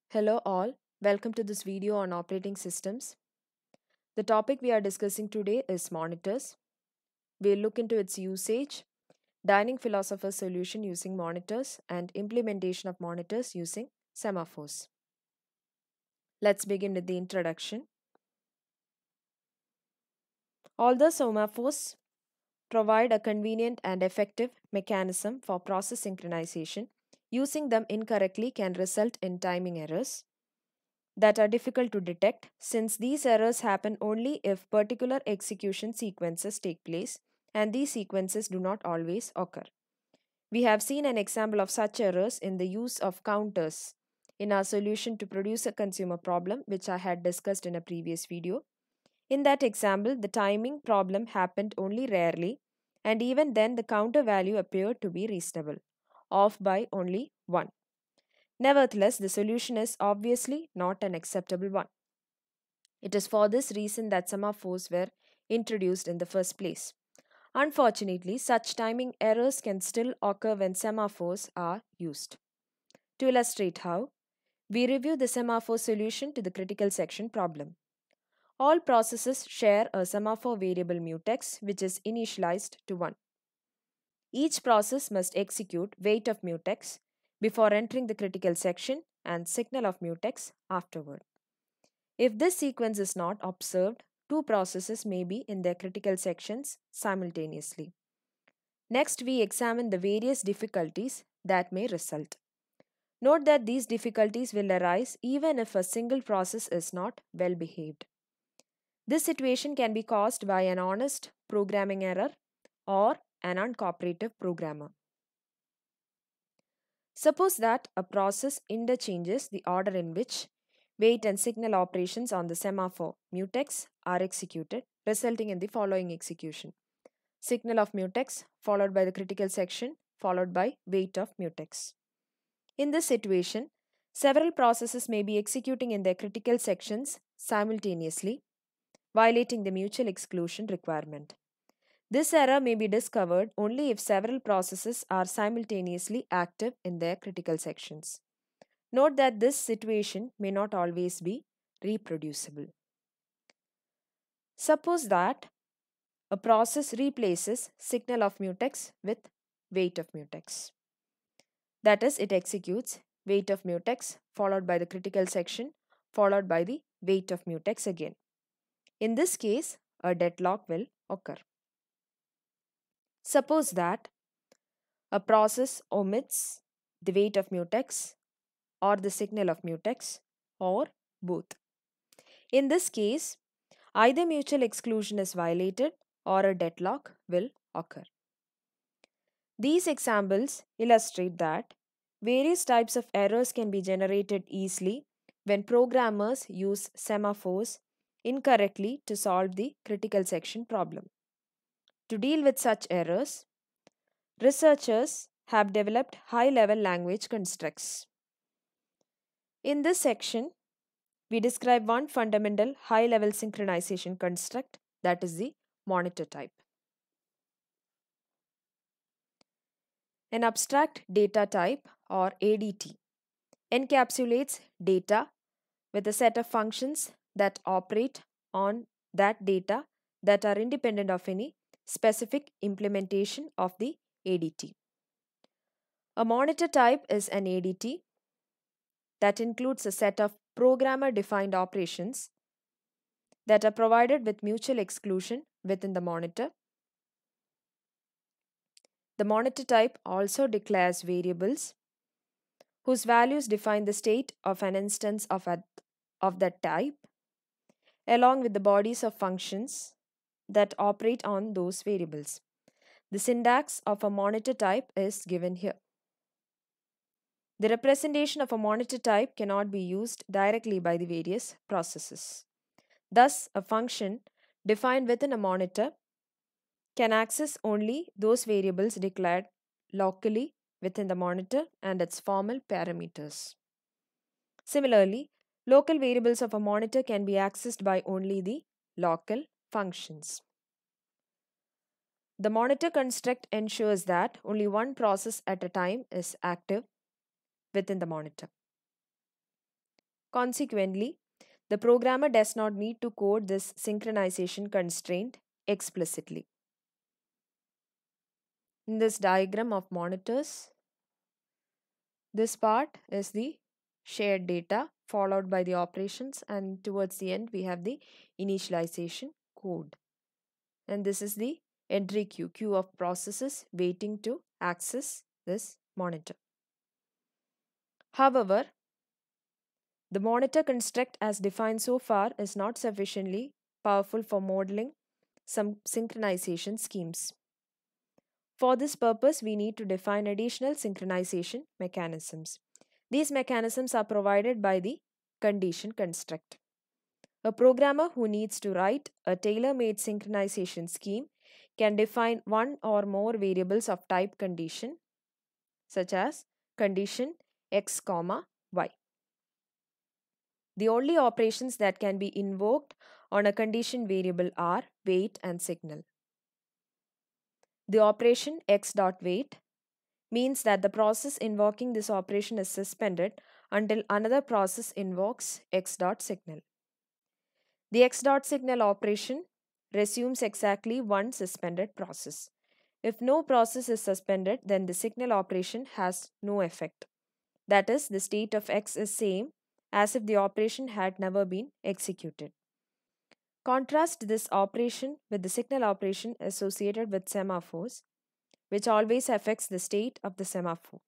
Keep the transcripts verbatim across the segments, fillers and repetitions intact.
Hello all, welcome to this video on operating systems. The topic we are discussing today is monitors. We'll look into its usage, dining philosopher's solution using monitors, and implementation of monitors using semaphores. Let's begin with the introduction. Although semaphores provide a convenient and effective mechanism for process synchronization, using them incorrectly can result in timing errors that are difficult to detect since these errors happen only if particular execution sequences take place and these sequences do not always occur. We have seen an example of such errors in the use of counters in our solution to producer consumer problem, which I had discussed in a previous video. In that example, the timing problem happened only rarely, and even then, the counter value appeared to be reasonable, off by only one. Nevertheless, the solution is obviously not an acceptable one. It is for this reason that semaphores were introduced in the first place. Unfortunately, such timing errors can still occur when semaphores are used. To illustrate how, we review the semaphore solution to the critical section problem. All processes share a semaphore variable mutex which is initialized to one. Each process must execute wait of mutex before entering the critical section and signal of mutex afterward. If this sequence is not observed, two processes may be in their critical sections simultaneously. Next, we examine the various difficulties that may result. Note that these difficulties will arise even if a single process is not well behaved. This situation can be caused by an honest programming error or an uncooperative programmer. Suppose that a process interchanges the order in which wait and signal operations on the semaphore mutex are executed, resulting in the following execution: signal of mutex followed by the critical section followed by wait of mutex. In this situation, several processes may be executing in their critical sections simultaneously, violating the mutual exclusion requirement. This error may be discovered only if several processes are simultaneously active in their critical sections. Note that this situation may not always be reproducible. Suppose that a process replaces signal of mutex with wait of mutex. That is, it executes wait of mutex followed by the critical section followed by the wait of mutex again. In this case, a deadlock will occur. Suppose that a process omits the wait of mutex or the signal of mutex or both. In this case, either mutual exclusion is violated or a deadlock will occur. These examples illustrate that various types of errors can be generated easily when programmers use semaphores incorrectly to solve the critical section problem. To deal with such errors, researchers have developed high-level language constructs. In this section, we describe one fundamental high-level synchronization construct, that is the monitor type. An abstract data type, or A D T, encapsulates data with a set of functions that operate on that data that are independent of any specific implementation of the A D T. A monitor type is an A D T that includes a set of programmer-defined operations that are provided with mutual exclusion within the monitor. The monitor type also declares variables whose values define the state of an instance of, a, of that type, along with the bodies of functions that operate on those variables. The syntax of a monitor type is given here. The representation of a monitor type cannot be used directly by the various processes. Thus, a function defined within a monitor can access only those variables declared locally within the monitor and its formal parameters. Similarly, local variables of a monitor can be accessed by only the local functions. The monitor construct ensures that only one process at a time is active within the monitor. Consequently, the programmer does not need to code this synchronization constraint explicitly. In this diagram of monitors, this part is the shared data followed by the operations, and towards the end we have the initialization code. And this is the entry queue, queue of processes waiting to access this monitor. However, the monitor construct as defined so far is not sufficiently powerful for modeling some synchronization schemes. For this purpose, we need to define additional synchronization mechanisms. These mechanisms are provided by the condition construct. A programmer who needs to write a tailor-made synchronization scheme can define one or more variables of type condition, such as condition x, y. The only operations that can be invoked on a condition variable are wait and signal. The operation x.wait means that the process invoking this operation is suspended until another process invokes x.signal. The x.signal operation resumes exactly one suspended process. If no process is suspended, then the signal operation has no effect. That is, the state of x is same as if the operation had never been executed. Contrast this operation with the signal operation associated with semaphores, which always affects the state of the semaphore.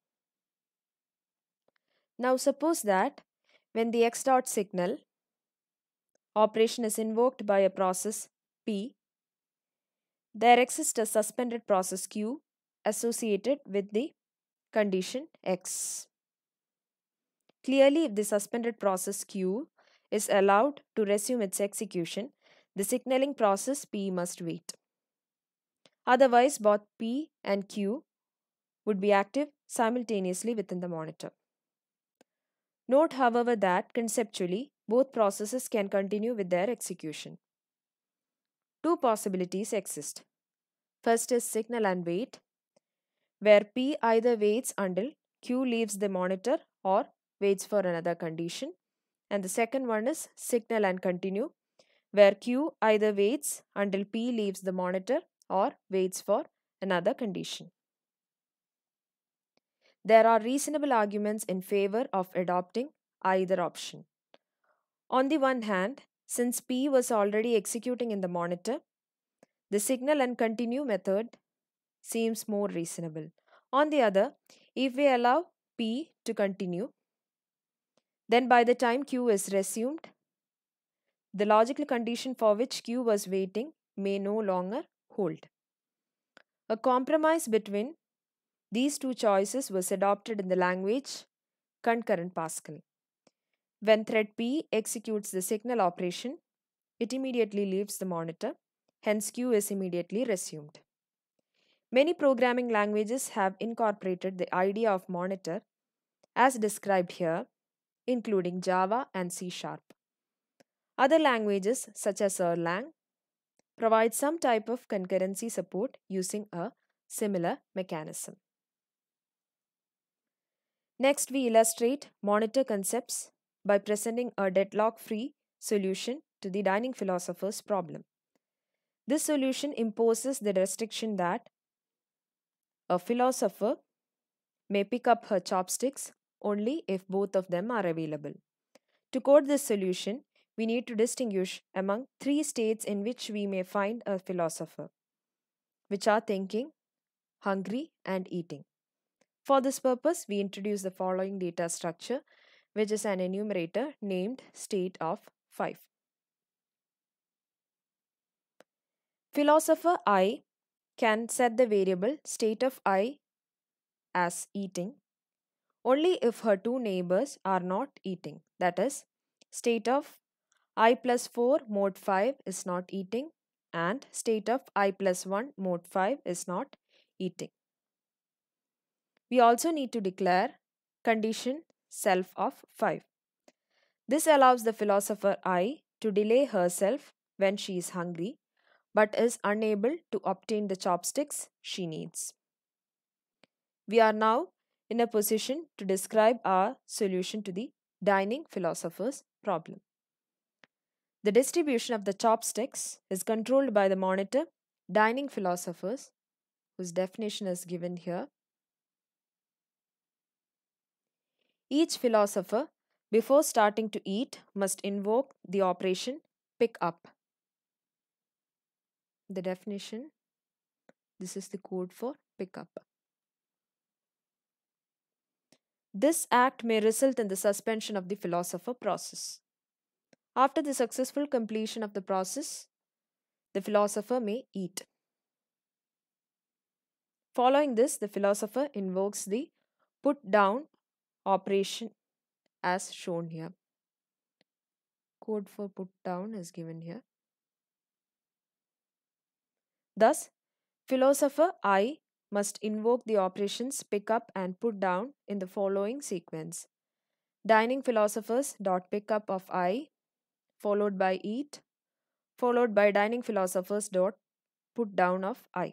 Now suppose that when the x.signal operation is invoked by a process P, there exists a suspended process Q associated with the condition X. Clearly, if the suspended process Q is allowed to resume its execution, the signaling process P must wait. Otherwise, both P and Q would be active simultaneously within the monitor. Note, however, that conceptually, both processes can continue with their execution. Two possibilities exist. First is signal and wait, where P either waits until Q leaves the monitor or waits for another condition. And the second one is signal and continue, where Q either waits until P leaves the monitor or waits for another condition. There are reasonable arguments in favor of adopting either option. On the one hand, since P was already executing in the monitor, the signal and continue method seems more reasonable. On the other, if we allow P to continue, then by the time Q is resumed, the logical condition for which Q was waiting may no longer hold. A compromise between these two choices was adopted in the language concurrent Pascal. When thread P executes the signal operation, it immediately leaves the monitor, hence Q is immediately resumed. Many programming languages have incorporated the idea of monitor as described here, including Java and C Sharp. Other languages, such as Erlang, provide some type of concurrency support using a similar mechanism. Next, we illustrate monitor concepts by presenting a deadlock-free solution to the dining philosopher's problem. This solution imposes the restriction that a philosopher may pick up her chopsticks only if both of them are available. To code this solution, we need to distinguish among three states in which we may find a philosopher, which are thinking, hungry, and eating. For this purpose, we introduce the following data structure, which is an enumerator named state of five. Philosopher I can set the variable state of I as eating only if her two neighbors are not eating. That is, state of I plus four mode five is not eating and state of I plus one mode five is not eating. We also need to declare condition self of five. This allows the philosopher I to delay herself when she is hungry but is unable to obtain the chopsticks she needs. We are now in a position to describe our solution to the dining philosopher's problem. The distribution of the chopsticks is controlled by the monitor dining philosophers, whose definition is given here. Each philosopher, before starting to eat, must invoke the operation pick up. The definition, this is the code for pick up. This act may result in the suspension of the philosopher process. After the successful completion of the process, the philosopher may eat. Following this, the philosopher invokes the put down operation as shown here. Code for put down is given here. Thus, philosopher I must invoke the operations pick up and put down in the following sequence. Dining philosophers dot pick up of I, followed by eat, followed by dining philosophers dot put down of I.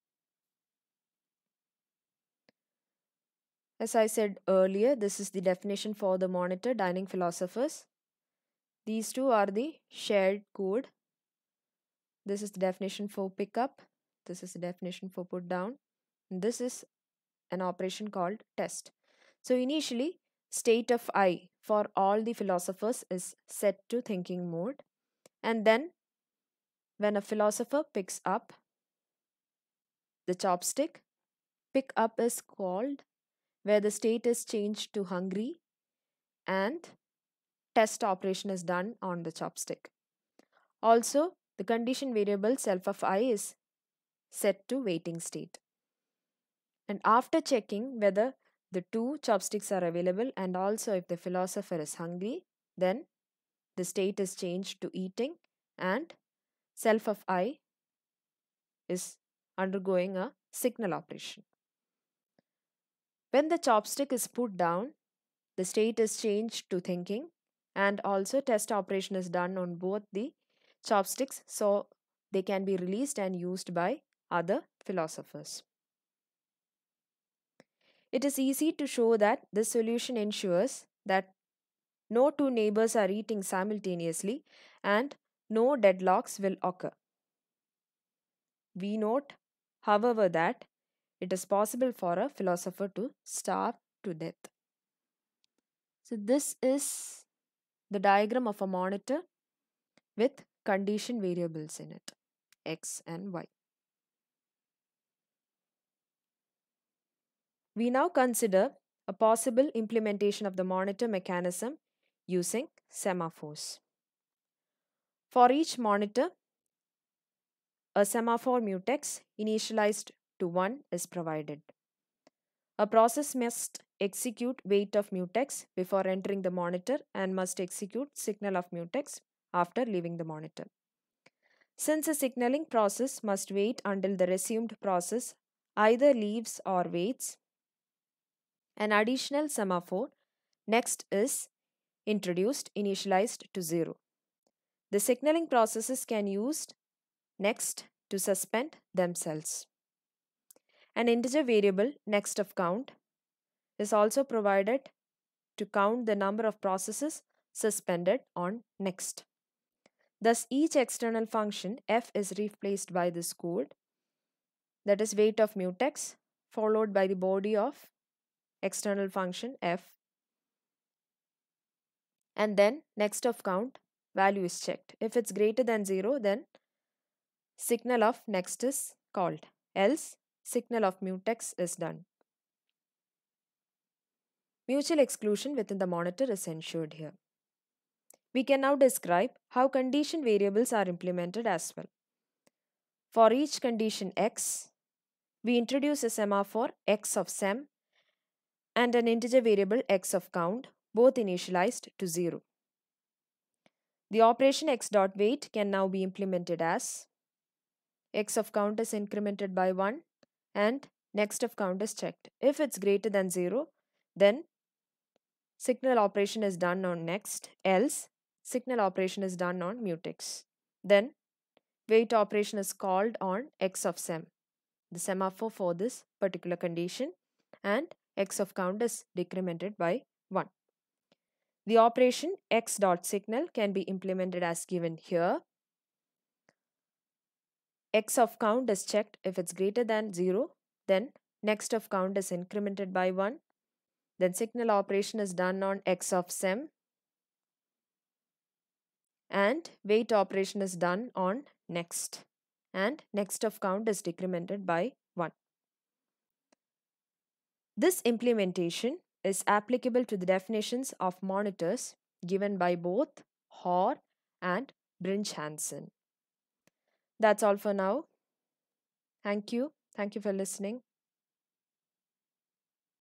As I said earlier, this is the definition for the monitor dining philosophers. These two are the shared code. This is the definition for pick up. This is the definition for put down. And this is an operation called test. So initially, state of I for all the philosophers is set to thinking mode. And then when a philosopher picks up the chopstick, pick up is called, where the state is changed to hungry and test operation is done on the chopstick. Also, the condition variable self of I is set to waiting state. And after checking whether the two chopsticks are available and also if the philosopher is hungry, then the state is changed to eating and self of I is undergoing a signal operation. When the chopstick is put down, the state is changed to thinking and also test operation is done on both the chopsticks so they can be released and used by other philosophers. It is easy to show that this solution ensures that no two neighbors are eating simultaneously and no deadlocks will occur. We note, however, that it is possible for a philosopher to starve to death. So this is the diagram of a monitor with condition variables in it, X and Y. We now consider a possible implementation of the monitor mechanism using semaphores. For each monitor, a semaphore mutex initialized to one is provided. A process must execute wait of mutex before entering the monitor and must execute signal of mutex after leaving the monitor. Since a signaling process must wait until the resumed process either leaves or waits, an additional semaphore next is introduced initialized to zero. The signaling processes can use next to suspend themselves. An integer variable next of count is also provided to count the number of processes suspended on next. Thus, each external function f is replaced by this code, that is wait of mutex, followed by the body of external function f, and then next of count value is checked. If it's greater than zero, then signal of next is called, else signal of mutex is done. Mutual exclusion within the monitor is ensured here. We can now describe how condition variables are implemented as well. For each condition x, we introduce a semaphore x of sem and an integer variable x of count, both initialized to zero. The operation x dot wait can now be implemented as x of count is incremented by one and next of count is checked. If it's greater than zero, then signal operation is done on next, else signal operation is done on mutex. Then wait operation is called on x of sem, the semaphore for this particular condition, and x of count is decremented by one. The operation x dot signal can be implemented as given here. X of count is checked. If it's greater than zero, then next of count is incremented by one. Then signal operation is done on x of sem, and wait operation is done on next, and next of count is decremented by one. This implementation is applicable to the definitions of monitors given by both Hoare and Brinch-Hansen. That's all for now. Thank you. Thank you for listening.